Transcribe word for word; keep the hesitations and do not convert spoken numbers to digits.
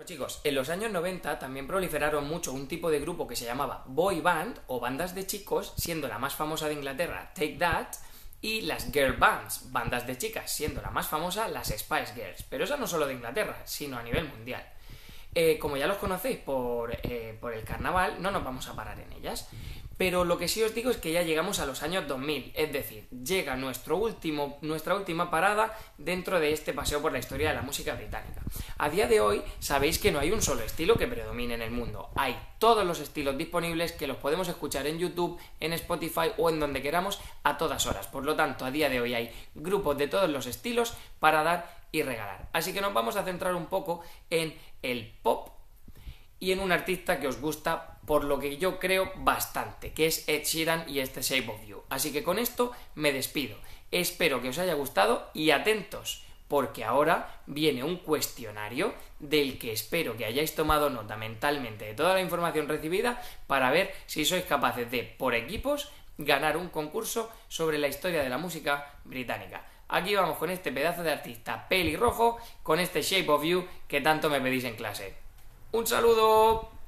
Chicos, en los años noventa también proliferaron mucho un tipo de grupo que se llamaba boy band o bandas de chicos, siendo la más famosa de Inglaterra Take That, y las girl bands, bandas de chicas, siendo la más famosa las Spice Girls. Pero eso no solo de Inglaterra, sino a nivel mundial. Eh, como ya los conocéis por, eh, por el carnaval, no nos vamos a parar en ellas. Pero lo que sí os digo es que ya llegamos a los años dos mil, es decir, llega nuestro último, nuestra última parada dentro de este paseo por la historia de la música británica. A día de hoy sabéis que no hay un solo estilo que predomine en el mundo, hay todos los estilos disponibles que los podemos escuchar en YouTube, en Spotify o en donde queramos a todas horas. Por lo tanto, a día de hoy hay grupos de todos los estilos para dar y regalar. Así que nos vamos a centrar un poco en el pop y en un artista que os gusta, por lo que yo creo, bastante, que es Ed Sheeran y este Shape of You. Así que con esto me despido. Espero que os haya gustado y atentos, porque ahora viene un cuestionario del que espero que hayáis tomado nota mentalmente de toda la información recibida para ver si sois capaces de, por equipos, ganar un concurso sobre la historia de la música británica. Aquí vamos con este pedazo de artista pelirrojo, con este Shape of You que tanto me pedís en clase. ¡Un saludo!